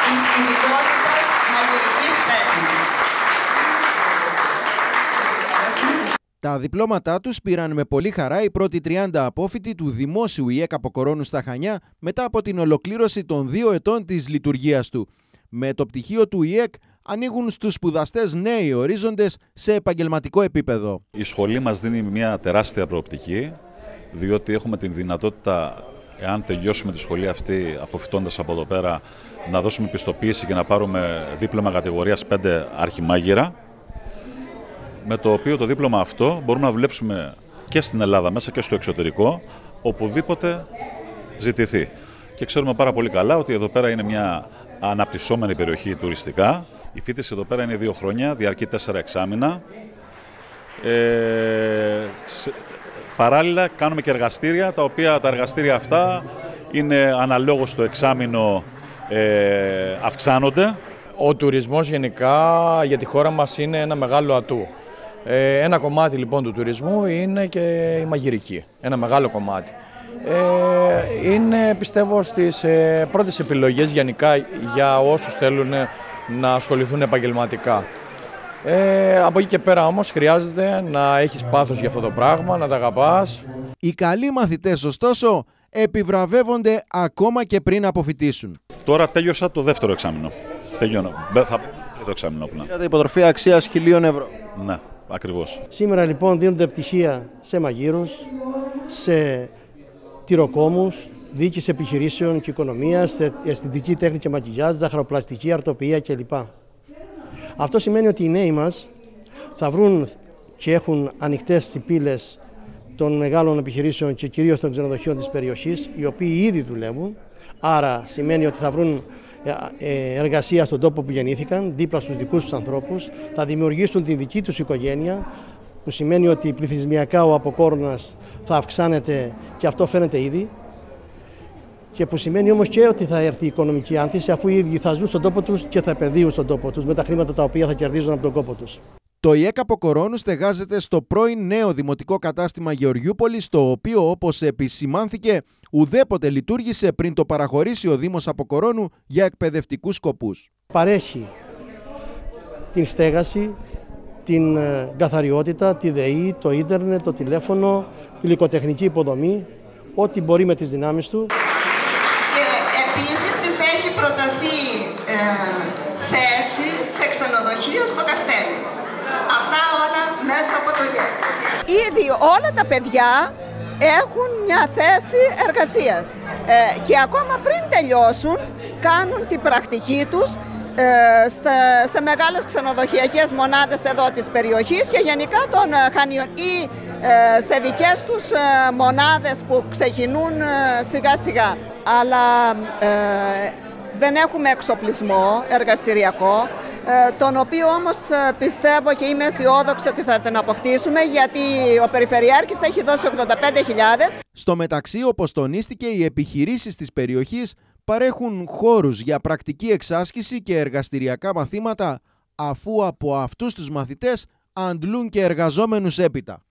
της ειδικότητας μαγειρικής τέχνης. Τα διπλώματά τους πήραν με πολύ χαρά οι πρώτοι 30 απόφοιτοι του Δημόσιου ΙΕΚ Αποκορώνου στα Χανιά μετά από την ολοκλήρωση των 2 ετών της λειτουργίας του. Με το πτυχίο του ΙΕΚ ανοίγουν στους σπουδαστές νέοι ορίζοντες σε επαγγελματικό επίπεδο. Η σχολή μας δίνει μια τεράστια προοπτική, διότι έχουμε την δυνατότητα, εάν τελειώσουμε τη σχολή αυτή αποφυτώντας από εδώ πέρα, να δώσουμε πιστοποίηση και να πάρουμε δίπλωμα κατηγορίας 5 αρχιμάγειρα, με το οποίο το δίπλωμα αυτό μπορούμε να δουλέψουμε και στην Ελλάδα μέσα και στο εξωτερικό, οπουδήποτε ζητηθεί. Και ξέρουμε πάρα πολύ καλά ότι εδώ πέρα είναι μια αναπτυσσόμενη περιοχή τουριστικά. Η φοιτηση εδώ πέρα είναι 2 χρόνια, διαρκεί 4 εξάμηνα. Παράλληλα κάνουμε και εργαστήρια, τα οποία τα εργαστήρια αυτά είναι αναλόγως στο εξάμηνο αυξάνονται. Ο τουρισμός γενικά για τη χώρα μας είναι ένα μεγάλο ατού. Ένα κομμάτι λοιπόν του τουρισμού είναι και η μαγειρική, ένα μεγάλο κομμάτι. Είναι πιστεύω στις πρώτες επιλογές γενικά για όσους θέλουν να ασχοληθούν επαγγελματικά. Από εκεί και πέρα όμως χρειάζεται να έχεις πάθος για αυτό το πράγμα, να τα αγαπάς. Οι καλοί μαθητές ωστόσο επιβραβεύονται ακόμα και πριν αποφοιτήσουν. Τώρα τέλειωσα το δεύτερο εξάμηνο. Τελειώνω. Θα το εξάμηνο που να. Πήρατε υποτροφία αξίας 1.000 ευρώ. Ναι, ακριβώς. Σήμερα λοιπόν δίνονται πτυχία σε μαγείρους, σε τυροκόμους, διοίκηση επιχειρήσεων και οικονομίας, σε αισθητική τέχνη και μακιγιάζ, ζαχαροπλαστική, αρτοποιία κλπ. Αυτό σημαίνει ότι οι νέοι μας θα βρουν και έχουν ανοιχτές οι πύλες των μεγάλων επιχειρήσεων και κυρίως των ξενοδοχείων της περιοχής, οι οποίοι ήδη δουλεύουν. Άρα σημαίνει ότι θα βρουν εργασία στον τόπο που γεννήθηκαν, δίπλα στους δικούς τους ανθρώπους, θα δημιουργήσουν τη δική τους οικογένεια, που σημαίνει ότι πληθυσμιακά ο Αποκόρωνας θα αυξάνεται και αυτό φαίνεται ήδη, και που σημαίνει όμως και ότι θα έρθει η οικονομική άνθηση, αφού οι ίδιοι θα ζουν στον τόπο τους και θα επενδύουν στον τόπο τους με τα χρήματα τα οποία θα κερδίζουν από τον κόπο τους. Το ΙΕΚ Αποκορώνου στεγάζεται στο πρώην νέο δημοτικό κατάστημα Γεωργιούπολης, το οποίο, όπως επισημάνθηκε, ουδέποτε λειτουργήσε πριν το παραχωρήσει ο Δήμος Αποκορώνου για εκπαιδευτικούς σκοπούς. Παρέχει την στέγαση, την καθαριότητα, τη ΔΕΗ, το ίντερνετ, το τηλέφωνο, τη υλικοτεχνική υποδομή, ό,τι μπορεί με τις δυνάμεις του. Επίσης της έχει προταθεί θέση σε ξενοδοχείο στο Καστέλι. Αυτά όλα μέσα από το ΙΕΚ. Ήδη όλα τα παιδιά έχουν μια θέση εργασίας και ακόμα πριν τελειώσουν κάνουν την πρακτική τους σε μεγάλες ξενοδοχειακές μονάδες εδώ της περιοχής και γενικά των Χανιών ή σε δικές τους μονάδες που ξεκινούν σιγά σιγά. Αλλά δεν έχουμε εξοπλισμό εργαστηριακό, τον οποίο όμως πιστεύω και είμαι αισιόδοξη ότι θα τον αποκτήσουμε, γιατί ο Περιφερειάρχης έχει δώσει 85.000. Στο μεταξύ, όπως τονίστηκε, οι επιχειρήσεις της περιοχής παρέχουν χώρους για πρακτική εξάσκηση και εργαστηριακά μαθήματα, αφού από αυτούς τους μαθητές αντλούν και εργαζόμενους έπειτα.